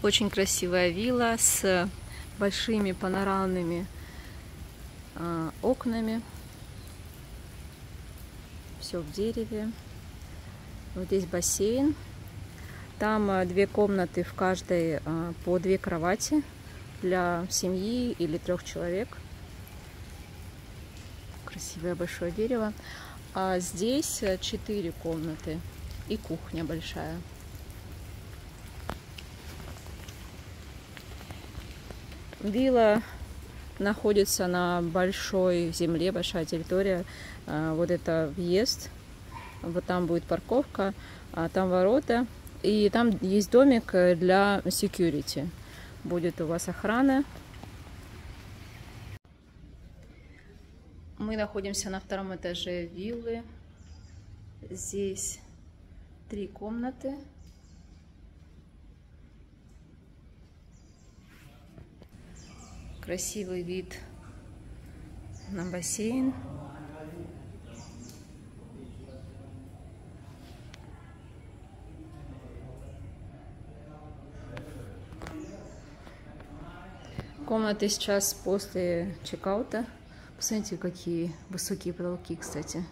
Очень красивая вилла с большими панорамными окнами. Все в дереве. Вот здесь бассейн. Там 2 комнаты, в каждой по 2 кровати для семьи или 3 человек. Красивое большое дерево. А здесь 4 комнаты и кухня большая. Вилла находится на большой земле, большая территория. Вот это въезд. Вот там будет парковка, а там ворота. И там есть домик для security. Будет у вас охрана. Мы находимся на 2-м этаже виллы. Здесь 3 комнаты. Красивый вид на бассейн. Комнаты сейчас после чекаута. Посмотрите, какие высокие потолки, кстати.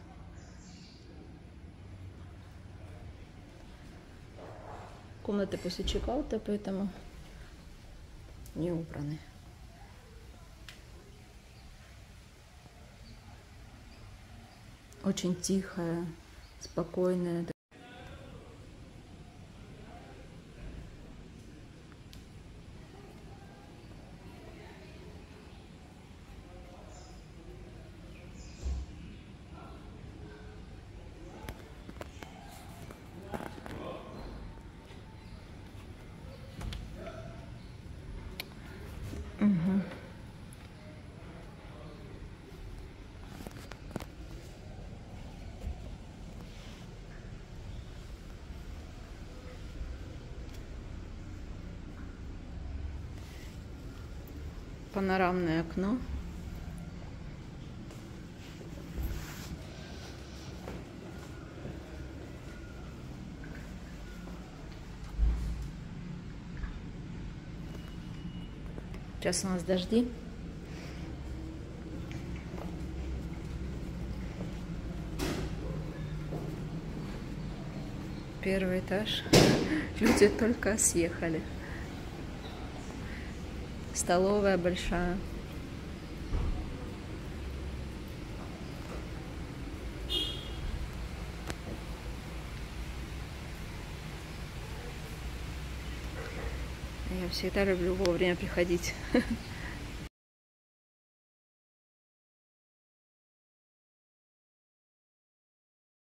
Комнаты после чекаута, поэтому не убраны. Очень тихая, спокойная. Панорамное окно. Сейчас у нас дожди. Первый этаж. Люди только съехали. Столовая большая. Я всегда люблю вовремя приходить.